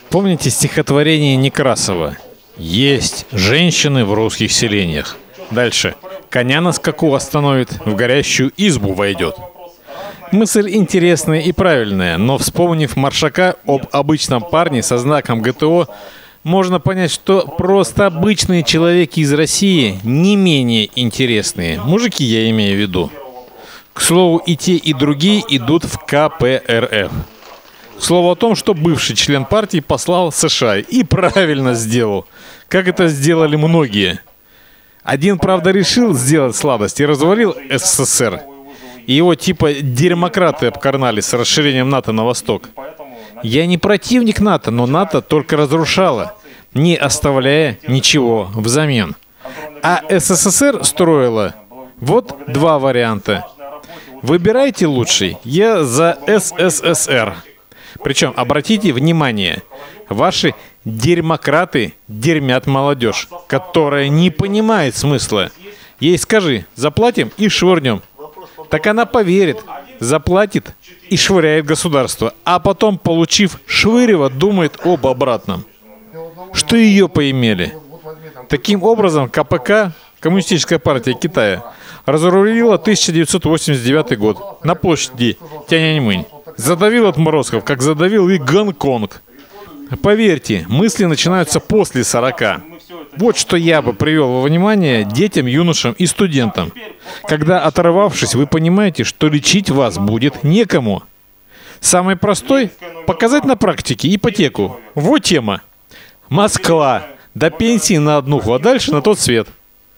Помните стихотворение Некрасова? Есть женщины в русских селениях. Дальше. Коня на скаку остановит, в горящую избу войдет. Мысль интересная и правильная, но вспомнив Маршака об обычном парне со знаком ГТО, можно понять, что просто обычные человеки из России не менее интересные. Мужики я имею в виду. К слову, и те, и другие идут в КПРФ. К слову о том, что бывший член партии послал в США и правильно сделал, как это сделали многие. Один, правда, решил сделать сладость и развалил СССР. И его типа демократы обкарнали с расширением НАТО на восток. Я не противник НАТО, но НАТО только разрушало, не оставляя ничего взамен. А СССР строила вот два варианта. Выбирайте лучший. Я за СССР. Причем, обратите внимание, ваши демократы дерьмят молодежь, которая не понимает смысла. Ей скажи, заплатим и швырнем. Так она поверит, заплатит и швыряет государство, а потом, получив швырево, думает об обратном. Что ее поимели? Таким образом, КПК, Коммунистическая партия Китая, разрулила 1989 год на площади Тяньаньмэнь. Задавил отморозков, как задавил и Гонконг. Поверьте, мысли начинаются после 40. Вот что я бы привел во внимание детям, юношам и студентам. Когда, оторвавшись, вы понимаете, что лечить вас будет некому. Самый простой – показать на практике ипотеку. Вот тема. Москва. До пенсии на одну, а дальше на тот свет.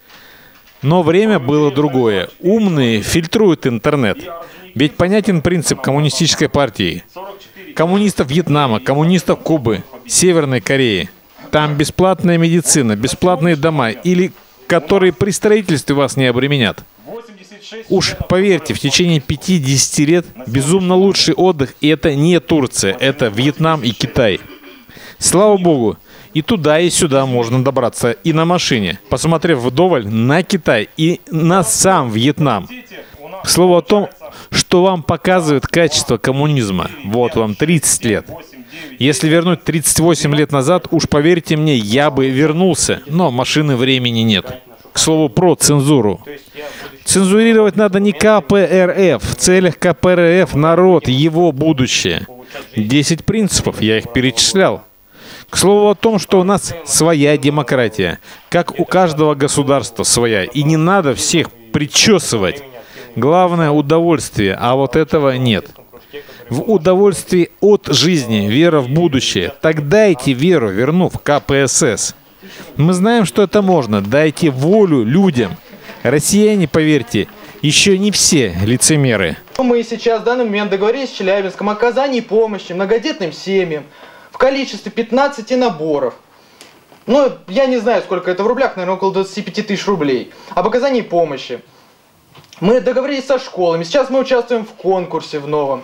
Но время было другое. Умные фильтруют интернет. Ведь понятен принцип коммунистической партии. Коммунистов Вьетнама, коммунистов Кубы, Северной Кореи. Там бесплатная медицина, бесплатные дома, или которые при строительстве вас не обременят. Уж поверьте, в течение 5-10 лет безумно лучший отдых, и это не Турция, это Вьетнам и Китай. Слава богу, и туда, и сюда можно добраться и на машине, посмотрев вдоволь на Китай и на сам Вьетнам. К слову о том, что вам показывает качество коммунизма. Вот вам 30 лет. Если вернуть 38 лет назад, уж поверьте мне, я бы вернулся, но машины времени нет. К слову про цензуру. Цензурировать надо не КПРФ. В целях КПРФ народ, его будущее. 10 принципов, я их перечислял. К слову о том, что у нас своя демократия, как у каждого государства своя, и не надо всех причесывать. Главное – удовольствие, а вот этого нет. В удовольствии от жизни, вера в будущее. Так дайте веру, вернув КПСС. Мы знаем, что это можно. Дайте волю людям. Россияне, поверьте, еще не все лицемеры. Мы сейчас в данный момент договорились с Челябинском о оказании помощи многодетным семьям в количестве 15 наборов. Ну, я не знаю, сколько это в рублях, наверное, около 25 тысяч рублей. Об оказании помощи. Мы договорились со школами. Сейчас мы участвуем в конкурсе в новом.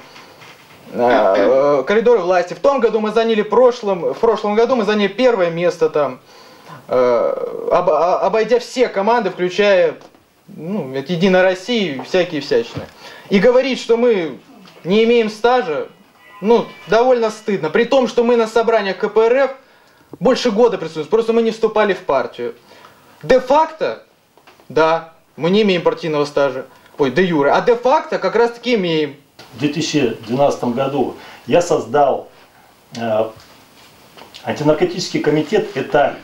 Коридоры власти. В том году мы заняли в прошлом году мы заняли первое место там, обойдя все команды, включая Единая Россия и всякие всячные. И говорить, что мы не имеем стажа, довольно стыдно. При том, что мы на собраниях КПРФ больше года присутствуем, просто мы не вступали в партию. Де-факто, да, мы не имеем партийного стажа, де-юре, а де-факто как раз таки имеем. В 2012 году я создал антинаркотический комитет. Это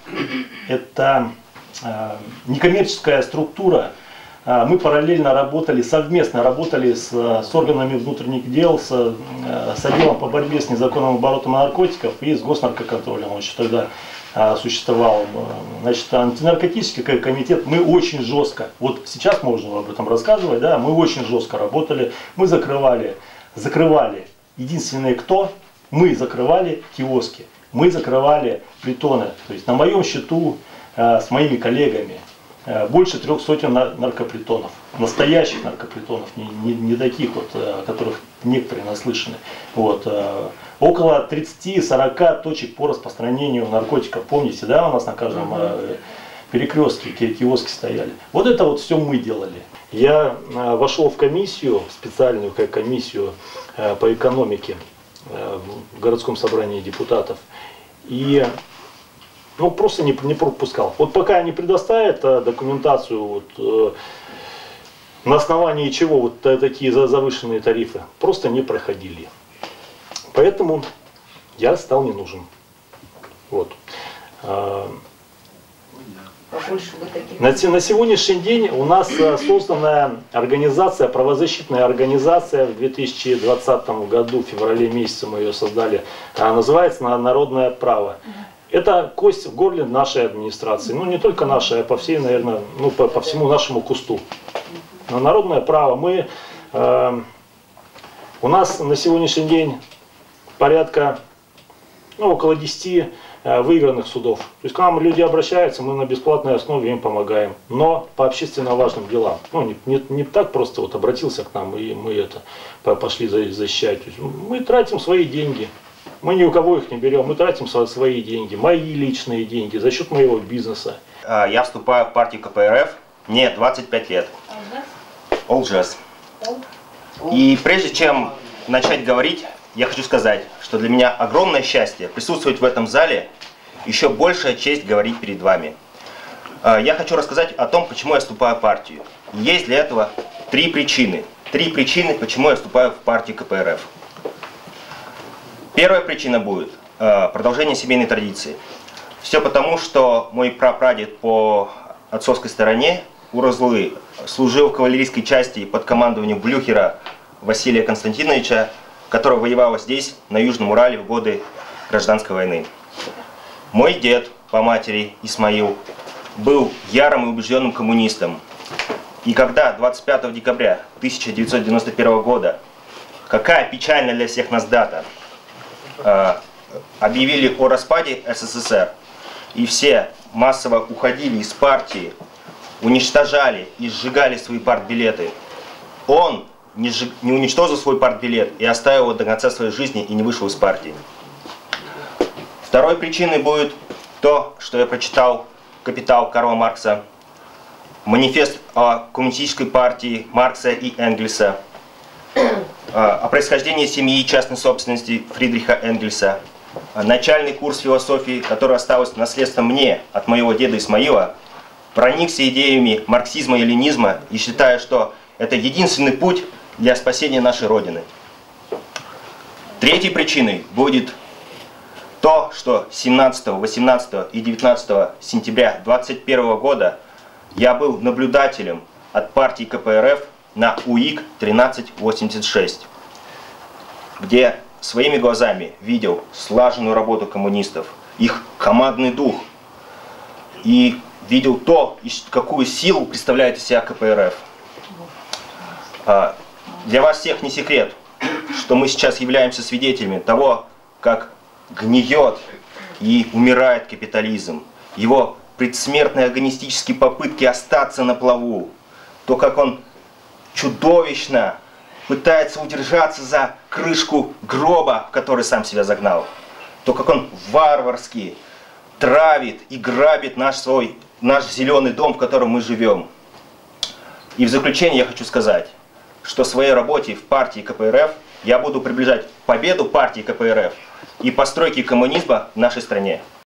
некоммерческая структура. Мы параллельно работали, совместно работали с органами внутренних дел, с отделом по борьбе с незаконным оборотом наркотиков и с госнаркоконтролем. Он еще тогда существовал. Значит, антинаркотический комитет, мы очень жестко, вот сейчас можно об этом рассказывать, да, мы очень жестко работали, мы закрывали, единственное кто, мы закрывали киоски, мы закрывали притоны. То есть на моем счету с моими коллегами больше 300 наркопритонов, настоящих наркопритонов, не таких вот, о которых некоторые наслышаны. Вот. Около 30-40 точек по распространению наркотиков. Помните, да, у нас на каждом перекрестке киоски стояли. Вот это вот все мы делали. Я вошел в комиссию, специальную комиссию по экономике в городском собрании депутатов. И ну, просто не пропускал. Вот пока не предоставят документацию, вот, на основании чего вот такие завышенные тарифы, просто не проходили. Поэтому я стал не нужен. Вот. На сегодняшний день у нас создана организация, правозащитная организация, в 2020 году, в феврале месяце мы ее создали, называется «Народное право». Это кость в горле нашей администрации, ну не только нашей, а по всей, наверное, ну, по всему нашему кусту. Народное право. У нас на сегодняшний день порядка, ну, около 10 выигранных судов. То есть к нам люди обращаются, мы на бесплатной основе им помогаем. Но по общественно важным делам. Ну, не так просто вот обратился к нам, и мы это пошли защищать. Мы тратим свои деньги. Мы ни у кого их не берем, мы тратим свои деньги, мои личные деньги, за счет моего бизнеса. Я вступаю в партию КПРФ, мне 25 лет. Олжас. И прежде чем начать говорить, я хочу сказать, что для меня огромное счастье присутствовать в этом зале, еще большая честь говорить перед вами. Я хочу рассказать о том, почему я вступаю в партию. Есть для этого три причины. Три причины, почему я вступаю в партию КПРФ. Первая причина будет продолжение семейной традиции. Все потому, что мой прапрадед по отцовской стороне, Уразлы, служил в кавалерийской части под командованием Блюхера Василия Константиновича, который воевал здесь, на Южном Урале, в годы гражданской войны. Мой дед по матери Исмаил был ярым и убежденным коммунистом. И когда 25 декабря 1991 года, какая печальная для всех нас дата, объявили о распаде СССР, и все массово уходили из партии, уничтожали и сжигали свои партбилеты, он не уничтожил свой партбилет и оставил его до конца своей жизни и не вышел из партии. Второй причиной будет то, что я прочитал «Капитал» Карла Маркса, манифест о коммунистической партии Маркса и Энгельса, о происхождении семьи и частной собственности Фридриха Энгельса, начальный курс философии, который остался наследством мне от моего деда Исмаила, проникся идеями марксизма и ленизма и считаю, что это единственный путь для спасения нашей Родины. Третьей причиной будет то, что 17, 18 и 19 сентября 2021 года я был наблюдателем от партии КПРФ на УИК-1386, где своими глазами видел слаженную работу коммунистов, их командный дух, и видел то, какую силу представляет из себя КПРФ. Для вас всех не секрет, что мы сейчас являемся свидетелями того, как гниет и умирает капитализм, его предсмертные агонистические попытки остаться на плаву, то, как он чудовищно пытается удержаться за крышку гроба, в который сам себя загнал, то, как он варварски травит и грабит наш зеленый дом, в котором мы живем. И в заключение я хочу сказать, что в своей работе в партии КПРФ я буду приближать победу партии КПРФ и постройки коммунизма в нашей стране.